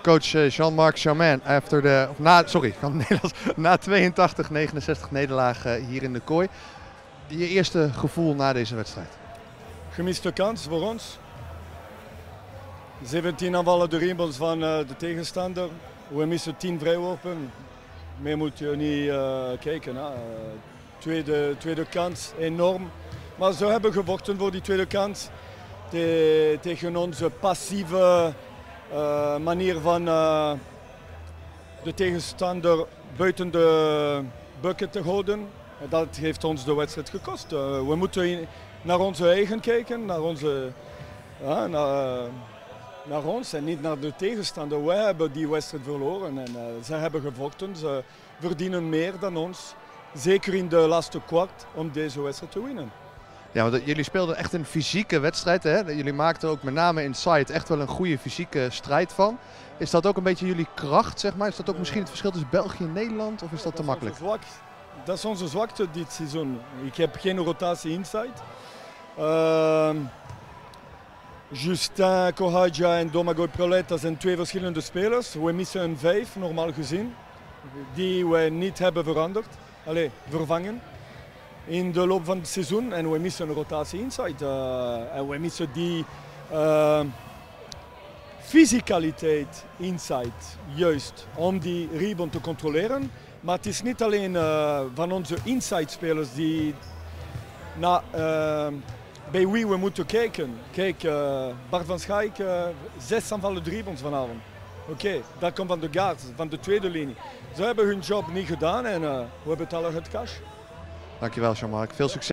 coach Jean-Marc Charmain na 82-69 nederlagen hier in de Kooi. Je eerste gevoel na deze wedstrijd? Gemiste kans voor ons. 17 aanvallen de rebounds van de tegenstander. We missen 10 vrijworpen. Meer moet je niet kijken. Hè. Tweede kans, enorm. Maar ze hebben gevochten voor die tweede kans. Tegen onze passieve manier van de tegenstander buiten de bucket te houden. Dat heeft ons de wedstrijd gekost. We moeten naar onze eigen kijken, naar ons en niet naar de tegenstander. Wij hebben die wedstrijd verloren en ze hebben gevochten. Ze verdienen meer dan ons. Zeker in de laatste kwart om deze wedstrijd te winnen. Ja, want jullie speelden echt een fysieke wedstrijd. Hè? Jullie maakten ook met name inside echt wel een goede fysieke strijd van. Is dat ook een beetje jullie kracht, zeg maar? Is dat ook misschien het verschil tussen België en Nederland of is dat te makkelijk? Dat is onze zwakte dit seizoen. Ik heb geen rotatie inside. Justin Kohadja en Domagoj Proleta zijn twee verschillende spelers. We missen een 5, normaal gezien, die we niet hebben vervangen in de loop van het seizoen. En we missen een rotatie inside. En we missen die fysicaliteit inside, juist, om die rebound te controleren. Maar het is niet alleen van onze inside-spelers bij wie we moeten kijken. Kijk, Bart van Schaik, 6 aanvallen rebounds vanavond. Oké, dat komt van de guards, van de tweede linie. Ze hebben hun job niet gedaan en we betalen het cash. Dankjewel Jean-Marc, veel succes.